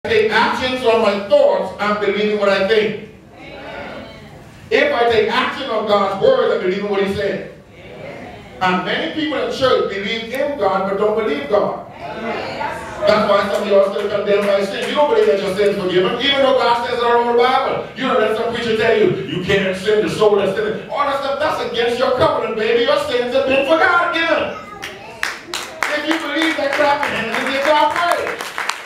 take actions on my thoughts, I'm believing what I think. Amen. If I take action on God's word, I'm believing what He said. Amen. And many people in church believe in God but don't believe God. Amen. That's why some of you are still condemned by sin. You don't believe that your sin is forgiven, even though God says it all over the Bible. You know that some preacher tell you can't sin, the soul that's sinning. All that stuff, that's against your covenant, baby. Your sins have been forgiven. If you believe that, clap your hands and give God praise.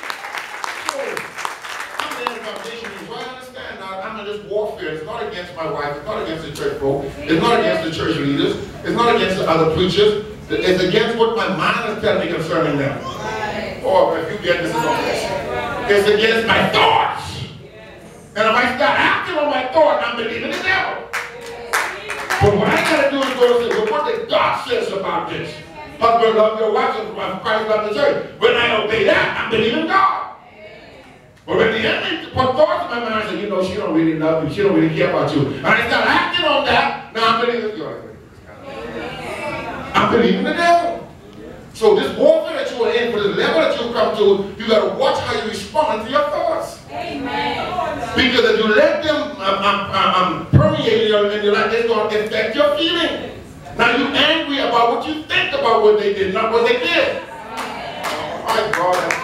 I'm in this warfare. It's not against my wife. It's not against the church folk. It's not against the church leaders. It's not against the other preachers. It's against what my mind is telling me concerning them. Or if you get this, it's against my thoughts. And if I start acting on my thought, I'm believing the devil. But what I got to do is go and say, well, what did God says about this? Husband, love your wife, and Christ love the church. When I obey that, I'm believing God. But when the enemy put thoughts in my mind and say, you know, she don't really love you, she don't really care about you. And I start acting on that, now I'm believing you. I'm believing the devil. So this warfare that you are in, for the level that you come to, you got to watch how you respond to your thoughts. Amen. Because if you let them permeate in your life, it's going to affect your feelings. Now you're angry about what you think about what they did, not what they did. Oh my God.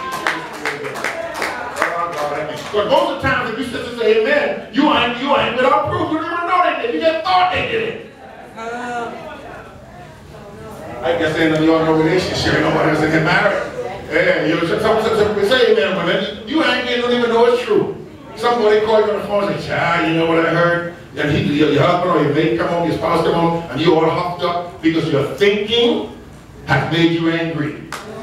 But most of the times, if you sit and say amen, you ain't without proof. You don't even know they did. You just thought they did it. I guess ain't none of y'all no relationship. Nobody was getting married. Yeah, you know, some say amen, women. You ain't don't even know it's true. Somebody called you on the phone and say, child, you know what I heard? And your husband or your mate come home, your spouse come home, and you all huffed up because your thinking has made you angry.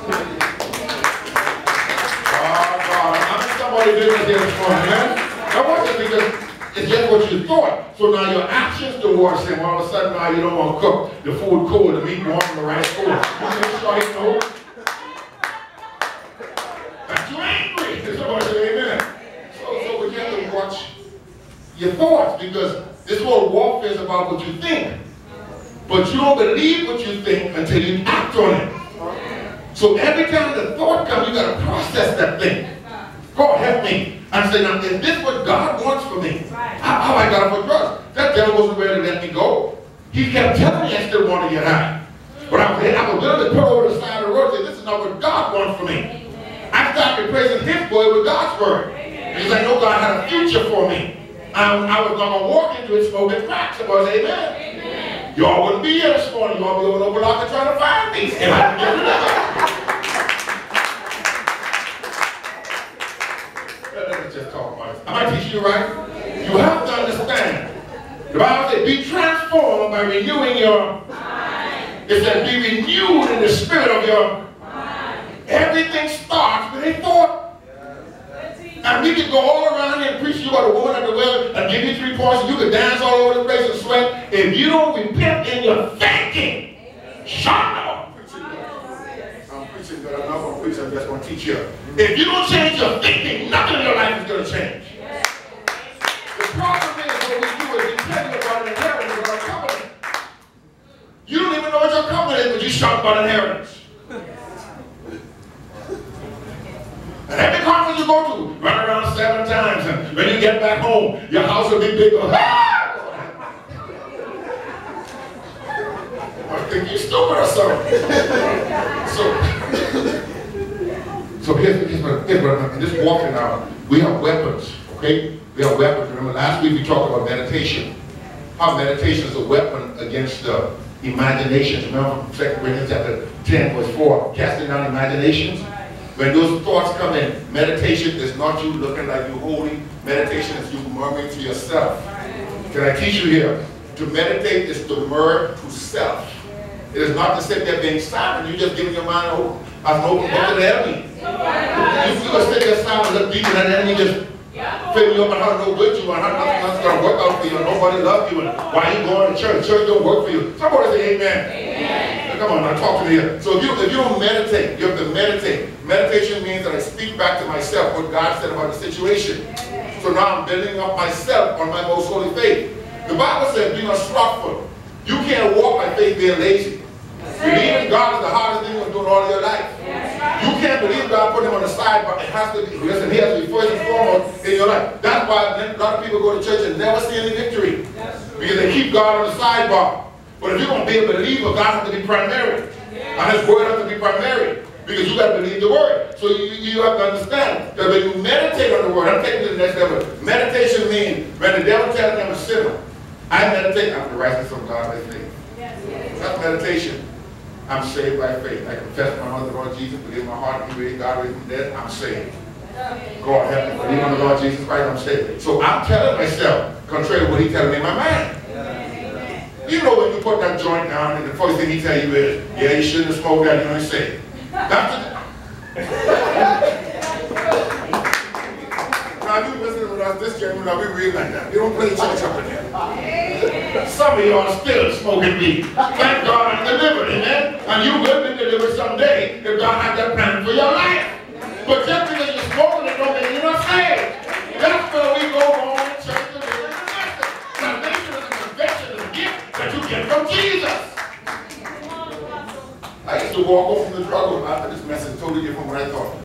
Business here this morning, man. That wasn't because it's just what you thought. So now your actions towards him, all of a sudden now you don't want to cook the food cold, the meat warm, and the rice cold. You make sure he knows that you're angry. Somebody say amen. So we have to watch your thoughts, because this whole warfare is about what you think. But you don't believe what you think until you act on it. So every time the thought comes, you got to process that thing. God help me. And say, now, is this what God wants for me? How I got to put trust? That devil wasn't ready to let me go. He kept telling me I still want to get high. But I was willing to put over the side of the road and say, this is not what God wants for me. I started praising His word with God's word. Because I know God had a future for me. I was going to walk into it smoking crack. Somebody say amen. Y'all wouldn't be here this morning. Y'all be over Opa-locka trying to find me. And I didn't get rid of it. Just talk about it. Am I teaching you right? You have to understand. The Bible says, be transformed by renewing your mind. It says, be renewed in the spirit of your mind. Everything starts with a thought. And we can go all around here and preach you about a woman at the well and give you 3 points and you can dance all over the place and sweat. If you don't repent in your thinking, shut up. I'm preaching, but I'm not going to preach. I'm just going to teach you. If you don't change your thinking, nothing in your life is going to change. The problem is what we do is we tell you about inheritance or covenant. You don't even know what your covenant is, but you shout about inheritance. And every conference you go to, run around 7 times, and when you get back home, your house will be bigger. I think you're stupid or something. So here's what in this walking now, we have weapons, okay? We have weapons. Remember last week we talked about meditation. How meditation is a weapon against the imaginations. Remember from 2 Corinthians chapter 10 verse 4, casting down imaginations. When those thoughts come in, meditation is not you looking like you holy. Meditation is you murmuring to yourself. Can I teach you here? To meditate is to murmur to self. It is not to sit there being silent. You're just giving your mind an open book to the enemy. You can sit there silent and look deep, and the enemy just fill you up on how no good you are, how nothing else is going to work out for you, and nobody loves you, and why are you going to church? Church don't work for you. Somebody say amen. Amen. Come on, now talk to me here. So if you don't meditate, you have to meditate. Meditation means that I speak back to myself what God said about the situation. So now I'm building up myself on my most holy faith. The Bible says, be not slothful. You can't walk by faith being lazy. Believing God is the hardest thing you're doing all your life. You can't believe God put him on the side, but it has to be, listen, he has to be first why a lot of people go to church and never see any victory. Because they keep God on the sidebar. But if you're going to be a believer, God has to be primary. And His word has to be primary. Because you got to believe the word. So you have to understand that when you meditate on the word, I'm taking you to the next level. Meditation means when the devil tells them a sinner, I meditate on the righteousness of God by faith. That's meditation. I'm saved by faith. I confess my mother, Lord Jesus, believe in my heart, He raised God raised from the dead, I'm saved. God help me. Believe on the Lord Jesus Christ, I'm saved. So I'm telling myself, contrary to what He's telling me in my mind. You know when you put that joint down and the first thing He tells you is, yeah, you shouldn't have smoked that, you know, He's saved. Now, if you listen with us this January, now we read like that. You don't play church up in there. Some of y'all still smoking weed. Thank God I'm delivered, amen? And you will be delivered someday if God has that plan for your life. But just because you're smoking it don't mean you're not saved. That's where we go wrong in church to live in the message. Salvation is a confession, is a gift that you get from Jesus. I used to walk home from the struggle after this message, totally different from what I thought.